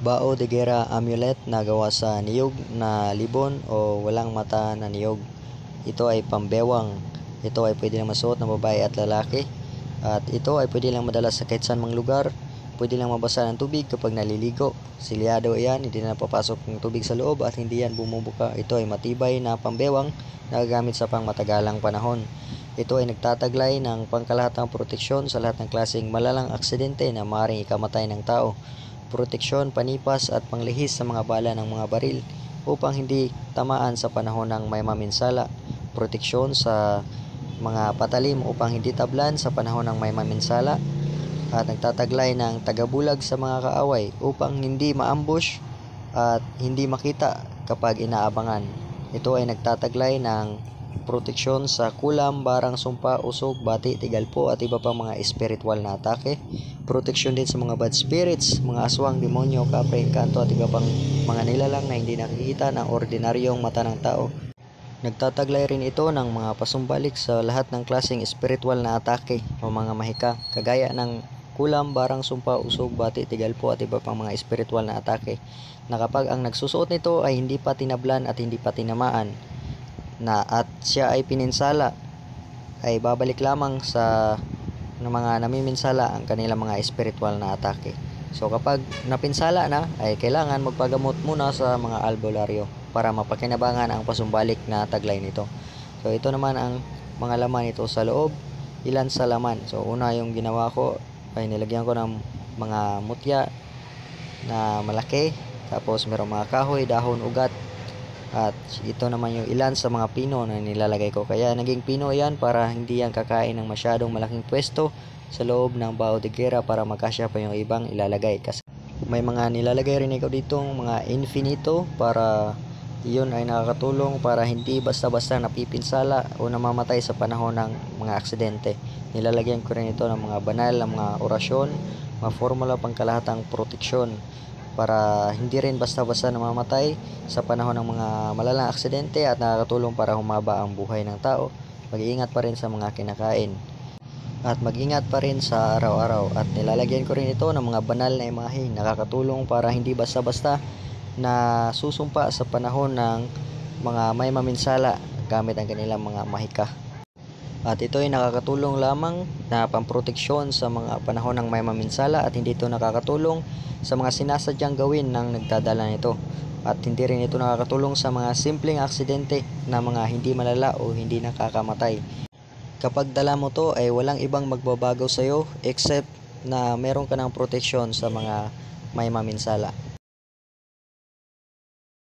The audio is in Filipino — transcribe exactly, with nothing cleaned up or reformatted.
Bao de Guerra amulet na gawa sa niyog na libon o walang mata na niyog. Ito ay pambewang. Ito ay pwede lang masuot ng babae at lalaki. At ito ay pwede lang madala sa kahit saan mang lugar. Pwede lang mabasa ng tubig kapag naliligo. Silyado yan, hindi na papasok ng tubig sa loob at hindi yan bumubuka. Ito ay matibay na pambewang na gagamit sa pangmatagalang panahon. Ito ay nagtataglay ng pangkalahatang proteksyon sa lahat ng klaseng malalang aksidente na maaaring ikamatay ng tao. Proteksyon, panipas at panglihis sa mga bala ng mga baril upang hindi tamaan sa panahon ng may maminsala. Proteksyon sa mga patalim upang hindi tablan sa panahon ng may maminsala. At nagtataglay ng tagabulag sa mga kaaway upang hindi maambush at hindi makita kapag inaabangan. Ito ay nagtataglay ng proteksyon sa kulam, barang, sumpa, usog, bati, tigalpo at iba pang mga espiritual na atake. Proteksyon din sa mga bad spirits, mga aswang, demonyo, kapre, engkanto at iba pang mga nilalang na hindi nakikita ng ordinaryong mata ng tao. Nagtataglay rin ito ng mga pasumbalik sa lahat ng klaseng espiritual na atake o mga mahika, kagaya ng kulam, barang, sumpa, usog, bati, tigalpo at iba pang mga espiritual na atake, na kapag ang nagsusuot nito ay hindi pa tinablan at hindi pa tinamaan na at siya ay pininsala, ay babalik lamang sa ng mga namiminsala ang kanilang mga espiritual na atake. So kapag napinsala na, ay kailangan magpagamot muna sa mga albularyo para mapakinabangan ang pasumbalik na taglay nito. So ito naman ang mga laman nito sa loob, ilan sa laman. So una, yung ginawa ko ay nilagyan ko ng mga mutya na malaki, tapos merong mga kahoy, dahon, ugat. At ito naman yung ilan sa mga pino na nilalagay ko. Kaya naging pino yan para hindi yan kakain ng masyadong malaking pwesto sa loob ng bao de guerra para magkasya pa yung ibang ilalagay. Kasi may mga nilalagay rin ikaw ditong mga infinito para iyon ay nakakatulong para hindi basta-basta napipinsala o namamatay sa panahon ng mga aksidente. Nilalagyan ko rin ito ng mga banal na mga orasyon, mga formula pangkalahatang proteksyon para hindi rin basta-basta namamatay sa panahon ng mga malalang aksidente at nakakatulong para humaba ang buhay ng tao. Mag-iingat pa rin sa mga kinakain at mag-ingat pa rin sa araw-araw. At nilalagyan ko rin ito ng mga banal na imahe, nakakatulong para hindi basta-basta na susumpa sa panahon ng mga may maminsala gamit ang kanilang mga mahika. At ito ay nakakatulong lamang na pamproteksyon sa mga panahon ng may maminsala at hindi ito nakakatulong sa mga sinasadyang gawin ng nagdadala nito. At hindi rin ito nakakatulong sa mga simpleng aksidente na mga hindi malala o hindi nakakamatay. Kapag dala mo to ay walang ibang magbabago sa iyo except na meron ka ng proteksyon sa mga may maminsala.